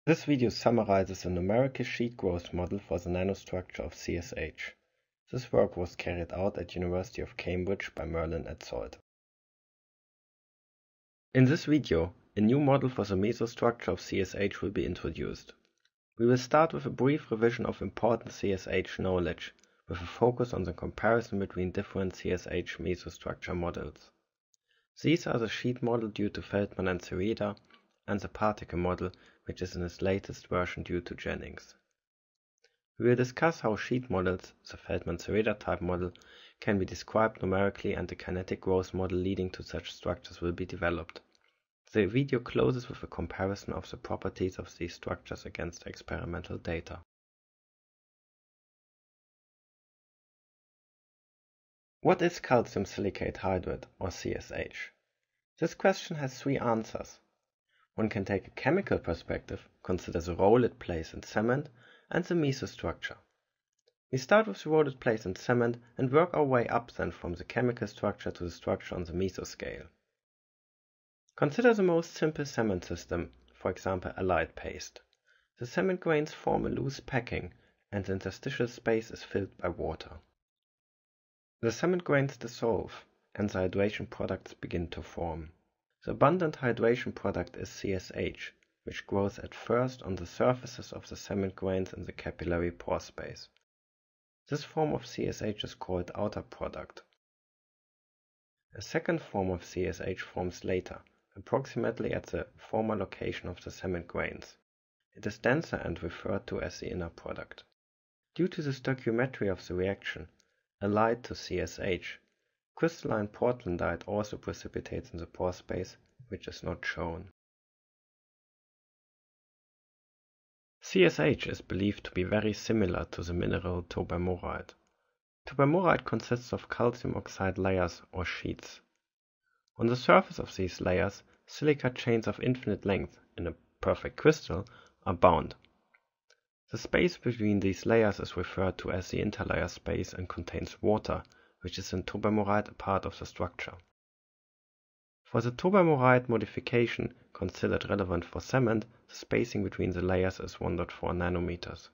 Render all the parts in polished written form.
This video summarizes a numerical sheet growth model for the nanostructure of CSH. This work was carried out at University of Cambridge by Merlin et al. In this video, a new model for the mesostructure of CSH will be introduced. We will start with a brief revision of important CSH knowledge, with a focus on the comparison between different CSH mesostructure models. These are the sheet model due to Feldman and Cereda, and the particle model, which is in its latest version due to Jennings. We will discuss how sheet models, the Feldman-Cereda type model, can be described numerically and the kinetic growth model leading to such structures will be developed. The video closes with a comparison of the properties of these structures against experimental data. What is calcium silicate hydride, or CSH? This question has three answers. One can take a chemical perspective, consider the role it plays in cement, and the mesostructure. We start with the role it plays in cement and work our way up then from the chemical structure to the structure on the mesoscale. Consider the most simple cement system, for example allied paste. The cement grains form a loose packing and the interstitial space is filled by water. The cement grains dissolve and the hydration products begin to form. The abundant hydration product is CSH, which grows at first on the surfaces of the cement grains in the capillary pore space. This form of CSH is called outer product. A second form of CSH forms later, approximately at the former location of the cement grains. It is denser and referred to as the inner product. Due to the stoichiometry of the reaction, allied to CSH, crystalline portlandite also precipitates in the pore space, which is not shown. CSH is believed to be very similar to the mineral tobamorite. Tobamorite consists of calcium oxide layers or sheets. On the surface of these layers, silica chains of infinite length, in a perfect crystal, are bound. The space between these layers is referred to as the interlayer space and contains water, which is in tobamorite a part of the structure. For the tobamorite modification considered relevant for cement, the spacing between the layers is 1.4 nanometers.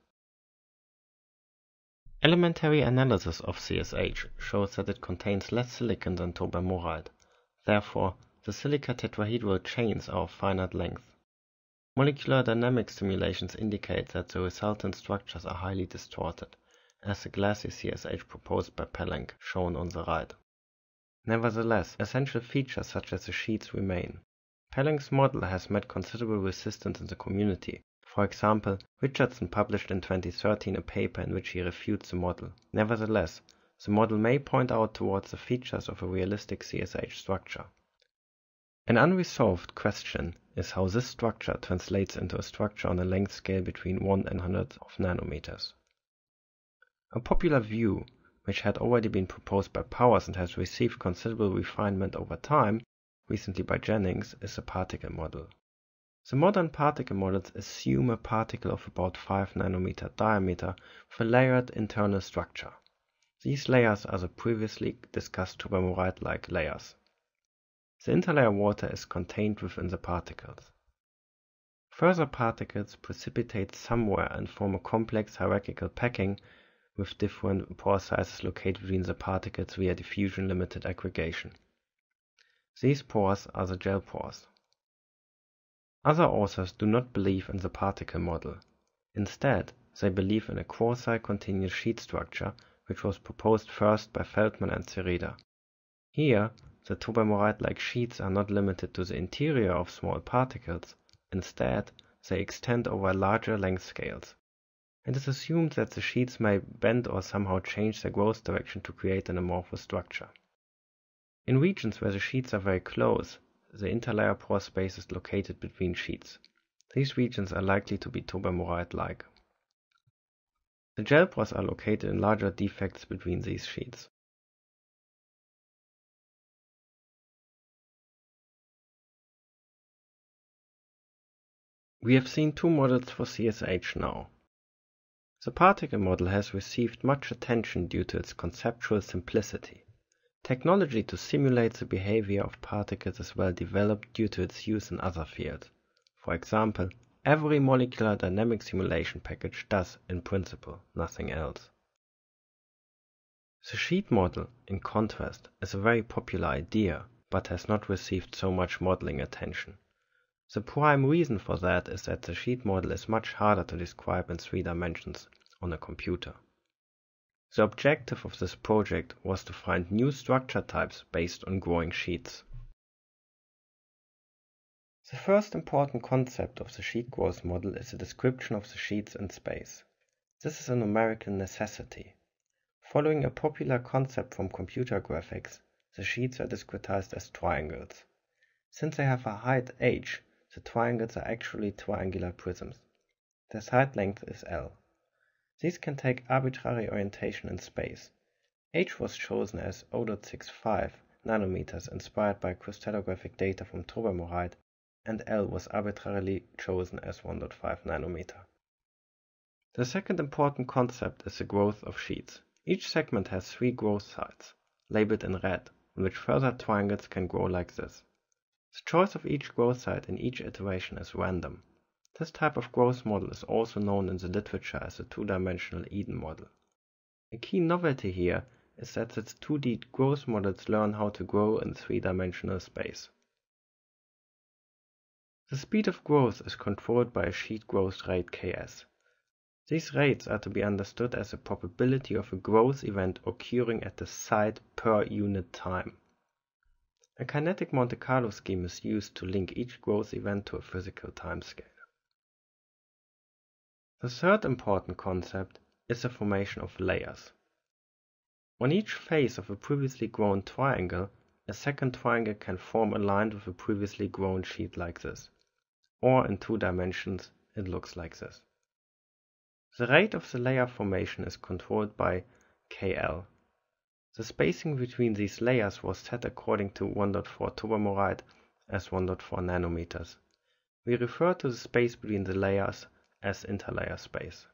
Elementary analysis of CSH shows that it contains less silicon than tobamorite. Therefore, the silica tetrahedral chains are of finite length. Molecular dynamic simulations indicate that the resultant structures are highly distorted, as the glassy CSH proposed by Pellenc, shown on the right. Nevertheless, essential features such as the sheets remain. Pellenc's model has met considerable resistance in the community. For example, Richardson published in 2013 a paper in which he refutes the model. Nevertheless, the model may point out towards the features of a realistic CSH structure. An unresolved question is how this structure translates into a structure on a length scale between 1 and hundreds of nanometers. A popular view, which had already been proposed by Powers and has received considerable refinement over time, recently by Jennings, is the particle model. The modern particle models assume a particle of about 5 nanometer diameter with a layered internal structure. These layers are the previously discussed tobamorite-like layers. The interlayer water is contained within the particles. Further particles precipitate somewhere and form a complex hierarchical packing with different pore sizes located between the particles via diffusion-limited aggregation. These pores are the gel pores. Other authors do not believe in the particle model. Instead, they believe in a quasi-continuous sheet structure, which was proposed first by Feldman and Cereda. Here, the tobamorite-like sheets are not limited to the interior of small particles. Instead, they extend over larger length scales. It is assumed that the sheets may bend or somehow change their growth direction to create an amorphous structure. In regions where the sheets are very close, the interlayer pore space is located between sheets. These regions are likely to be tobamorite-like. The gel pores are located in larger defects between these sheets. We have seen two models for CSH now. The particle model has received much attention due to its conceptual simplicity. Technology to simulate the behavior of particles is well developed due to its use in other fields, for example, every molecular dynamic simulation package does in principle, nothing else. The sheet model, in contrast, is a very popular idea, but has not received so much modeling attention. The prime reason for that is that the sheet model is much harder to describe in 3 dimensions on a computer. The objective of this project was to find new structure types based on growing sheets. The first important concept of the sheet growth model is the description of the sheets in space. This is a numerical necessity. Following a popular concept from computer graphics, the sheets are discretized as triangles. Since they have a height h, the triangles are actually triangular prisms. Their side length is L. These can take arbitrary orientation in space. H was chosen as 0.65 nanometers inspired by crystallographic data from tobermorite, and L was arbitrarily chosen as 1.5 nanometer. The second important concept is the growth of sheets. Each segment has 3 growth sites, labeled in red, in which further triangles can grow like this. The choice of each growth site in each iteration is random. This type of growth model is also known in the literature as the 2-dimensional Eden model. A key novelty here is that its 2D growth models learn how to grow in 3-dimensional space. The speed of growth is controlled by a sheet growth rate Ks. These rates are to be understood as the probability of a growth event occurring at the site per unit time. A kinetic Monte Carlo scheme is used to link each growth event to a physical timescale. The third important concept is the formation of layers. On each face of a previously grown triangle, a second triangle can form aligned with a previously grown sheet like this. Or in 2 dimensions, it looks like this. The rate of the layer formation is controlled by Kl. The spacing between these layers was set according to 1.4 tobermorite as 1.4 nanometers. We refer to the space between the layers as interlayer space.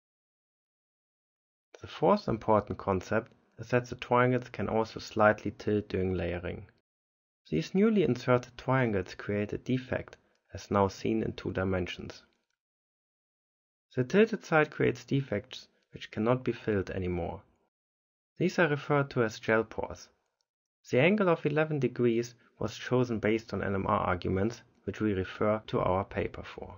The fourth important concept is that the triangles can also slightly tilt during layering. These newly inserted triangles create a defect as now seen in 2 dimensions. The tilted side creates defects which cannot be filled anymore. These are referred to as gel pores. The angle of 11 degrees was chosen based on NMR arguments, which we refer to our paper for.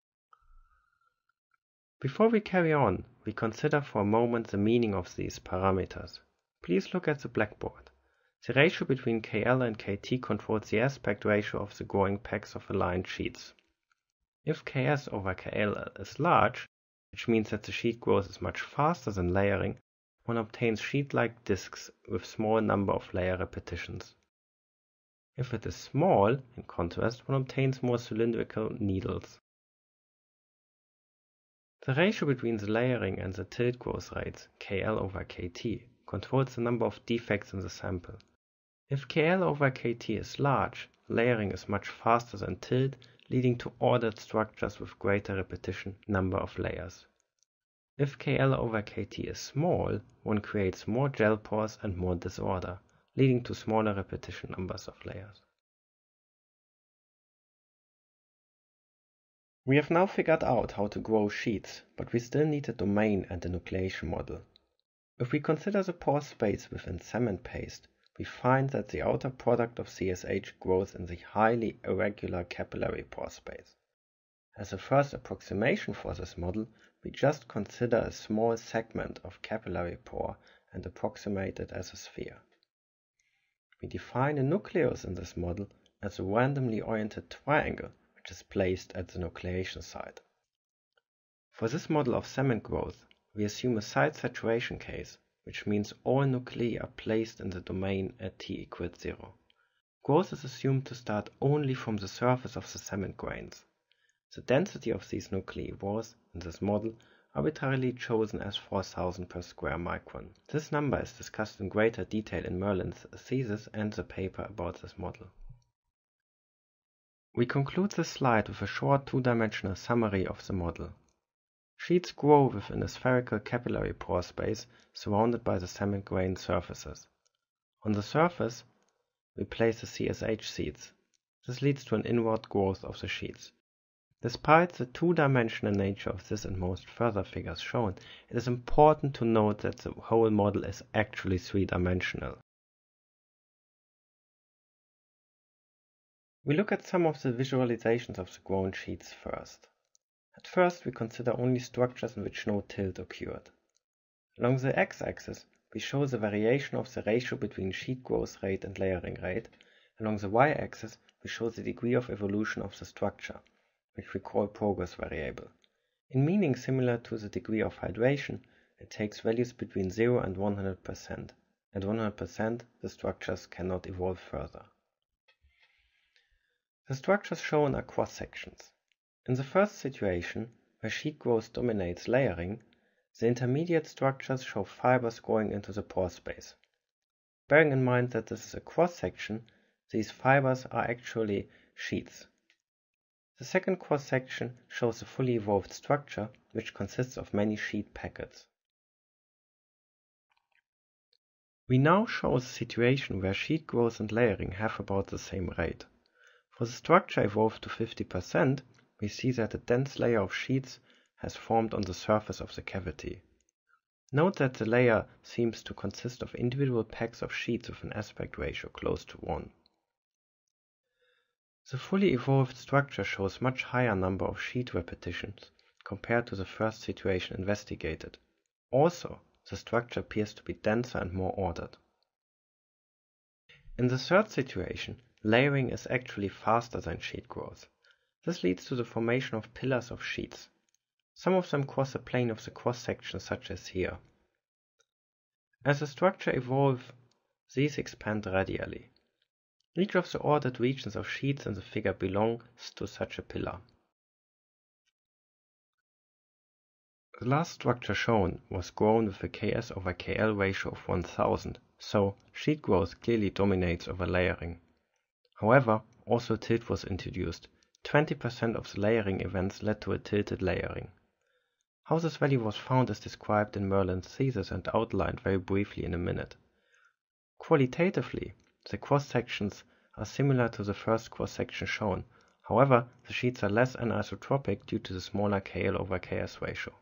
Before we carry on, we consider for a moment the meaning of these parameters. Please look at the blackboard. The ratio between Kl and Kt controls the aspect ratio of the growing packs of aligned sheets. If Ks over Kl is large, which means that the sheet growth is much faster than layering, one obtains sheet-like disks with small number of layer repetitions. If it is small, in contrast, one obtains more cylindrical needles. The ratio between the layering and the tilt growth rates, Kl over Kt, controls the number of defects in the sample. If Kl over Kt is large, layering is much faster than tilt, leading to ordered structures with greater repetition number of layers. If Kl over Kt is small, one creates more gel pores and more disorder, leading to smaller repetition numbers of layers. We have now figured out how to grow sheets, but we still need a domain and a nucleation model. If we consider the pore space within cement paste, we find that the outer product of CSH grows in the highly irregular capillary pore space. As a first approximation for this model, we just consider a small segment of capillary pore and approximate it as a sphere. We define a nucleus in this model as a randomly oriented triangle which is placed at the nucleation site. For this model of cement growth, we assume a site saturation case, which means all nuclei are placed in the domain at t equals 0. Growth is assumed to start only from the surface of the cement grains. The density of these nuclei was, in this model, arbitrarily chosen as 4000 per square micron. This number is discussed in greater detail in Merlin's thesis and the paper about this model. We conclude this slide with a short 2-dimensional summary of the model. Sheets grow within a spherical capillary pore space surrounded by the cement grain surfaces. On the surface, we place the CSH seeds. This leads to an inward growth of the sheets. Despite the two-dimensional nature of this and most further figures shown, it is important to note that the whole model is actually three-dimensional. We look at some of the visualizations of the grown sheets first. At first, we consider only structures in which no tilt occurred. Along the x-axis, we show the variation of the ratio between sheet growth rate and layering rate. Along the y-axis, we show the degree of evolution of the structure, which we call progress variable. In meaning similar to the degree of hydration, it takes values between 0 and 100%. At 100%, the structures cannot evolve further. The structures shown are cross-sections. In the first situation, where sheet growth dominates layering, the intermediate structures show fibers growing into the pore space. Bearing in mind that this is a cross-section, these fibers are actually sheets. The second cross-section shows a fully evolved structure, which consists of many sheet packets. We now show the situation where sheet growth and layering have about the same rate. For the structure evolved to 50%, we see that a dense layer of sheets has formed on the surface of the cavity. Note that the layer seems to consist of individual packs of sheets with an aspect ratio close to 1. The fully evolved structure shows much higher number of sheet repetitions compared to the first situation investigated. Also, the structure appears to be denser and more ordered. In the third situation, layering is actually faster than sheet growth. This leads to the formation of pillars of sheets. Some of them cross the plane of the cross-section, such as here. As the structure evolves, these expand radially. Each of the ordered regions of sheets in the figure belongs to such a pillar. The last structure shown was grown with a Ks over Kl ratio of 1000, so sheet growth clearly dominates over layering. However, also tilt was introduced. 20% of the layering events led to a tilted layering. How this value was found is described in Merlin's thesis and outlined very briefly in a minute. Qualitatively, the cross-sections are similar to the first cross-section shown. However, the sheets are less anisotropic due to the smaller Kl over Ks ratio.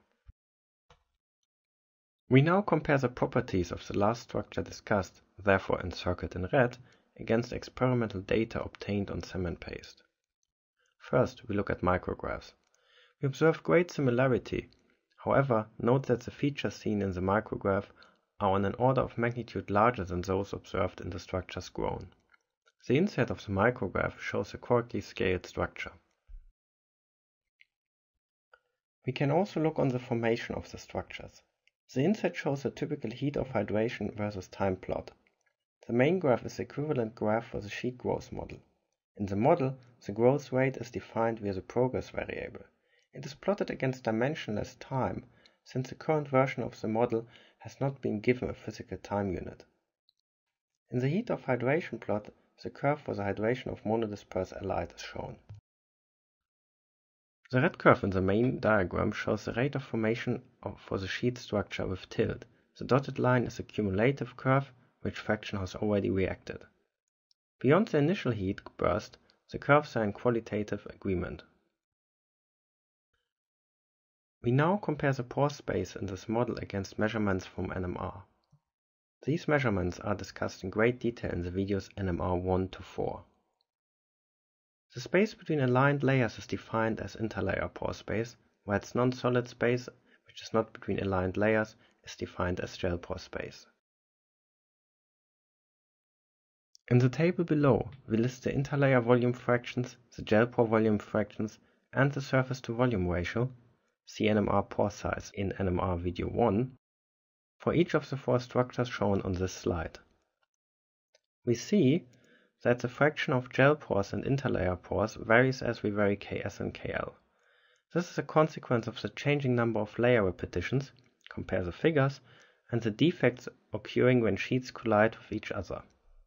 We now compare the properties of the last structure discussed, therefore encircled in red, against experimental data obtained on cement paste. First, we look at micrographs. We observe great similarity. However, note that the features seen in the micrograph are on an order of magnitude larger than those observed in the structures grown. The insert of the micrograph shows a correctly scaled structure. We can also look on the formation of the structures. The insert shows a typical heat of hydration versus time plot. The main graph is the equivalent graph for the sheet growth model. In the model, the growth rate is defined via the progress variable. It is plotted against dimensionless time, since the current version of the model has not been given a physical time unit. In the heat of hydration plot, the curve for the hydration of monodisperse alide is shown. The red curve in the main diagram shows the rate of formation for the sheet structure with tilt. The dotted line is a cumulative curve, which fraction has already reacted. Beyond the initial heat burst, the curves are in qualitative agreement. We now compare the pore space in this model against measurements from NMR. These measurements are discussed in great detail in the videos NMR 1 to 4. The space between aligned layers is defined as interlayer pore space, while its non-solid space, which is not between aligned layers, is defined as gel pore space. In the table below, we list the interlayer volume fractions, the gel pore volume fractions, and the surface to volume ratio, see NMR pore size in NMR video 1, for each of the four structures shown on this slide. We see that the fraction of gel pores and interlayer pores varies as we vary Ks and Kl. This is a consequence of the changing number of layer repetitions, compare the figures, and the defects occurring when sheets collide with each other.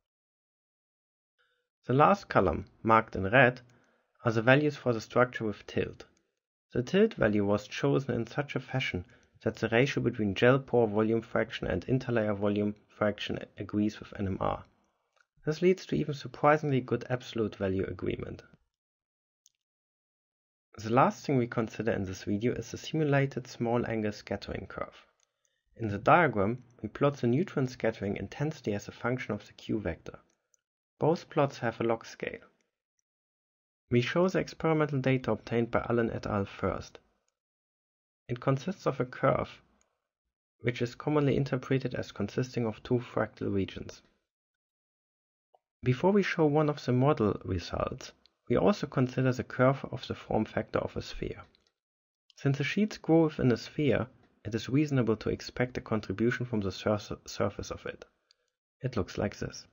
The last column, marked in red, are the values for the structure with tilt. The tilt value was chosen in such a fashion that the ratio between gel pore volume fraction and interlayer volume fraction agrees with NMR. This leads to even surprisingly good absolute value agreement. The last thing we consider in this video is the simulated small angle scattering curve. In the diagram, we plot the neutron scattering intensity as a function of the Q vector. Both plots have a log scale. We show the experimental data obtained by Allen et al. First. It consists of a curve, which is commonly interpreted as consisting of two fractal regions. Before we show one of the model results, we also consider the curve of the form factor of a sphere. Since the sheets grow within a sphere, it is reasonable to expect a contribution from the surface of it. It looks like this.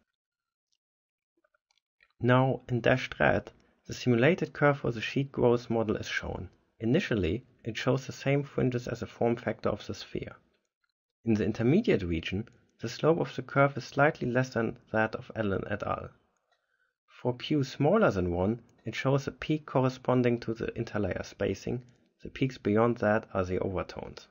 Now, in dashed red, the simulated curve for the sheet growth model is shown. Initially, it shows the same fringes as the form factor of the sphere. In the intermediate region, the slope of the curve is slightly less than that of Allen et al. For Q smaller than 1, it shows a peak corresponding to the interlayer spacing. The peaks beyond that are the overtones.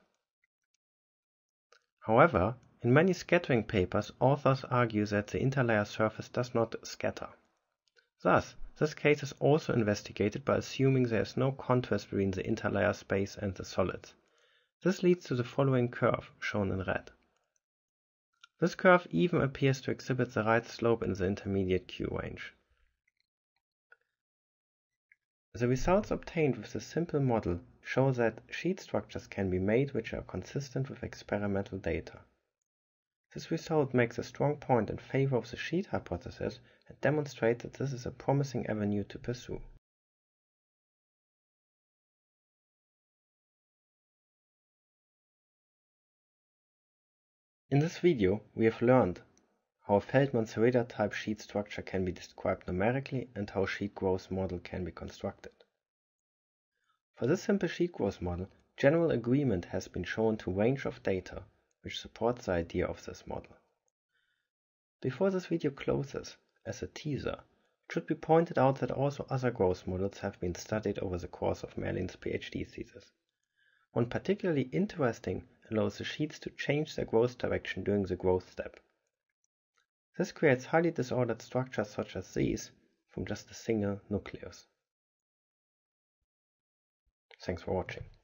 However, in many scattering papers, authors argue that the interlayer surface does not scatter. Thus, this case is also investigated by assuming there is no contrast between the interlayer space and the solids. This leads to the following curve, shown in red. This curve even appears to exhibit the right slope in the intermediate Q range. The results obtained with the simple model show that sheet structures can be made which are consistent with experimental data. This result makes a strong point in favor of the sheet hypothesis and demonstrates that this is a promising avenue to pursue. In this video, we have learned how a Feldman-Sereda type sheet structure can be described numerically and how a sheet growth model can be constructed. For this simple sheet growth model, general agreement has been shown to a range of data which supports the idea of this model. Before this video closes, as a teaser, it should be pointed out that also other growth models have been studied over the course of Merlin's PhD thesis. One particularly interesting allows the sheets to change their growth direction during the growth step. This creates highly disordered structures such as these from just a single nucleus. Thanks for watching.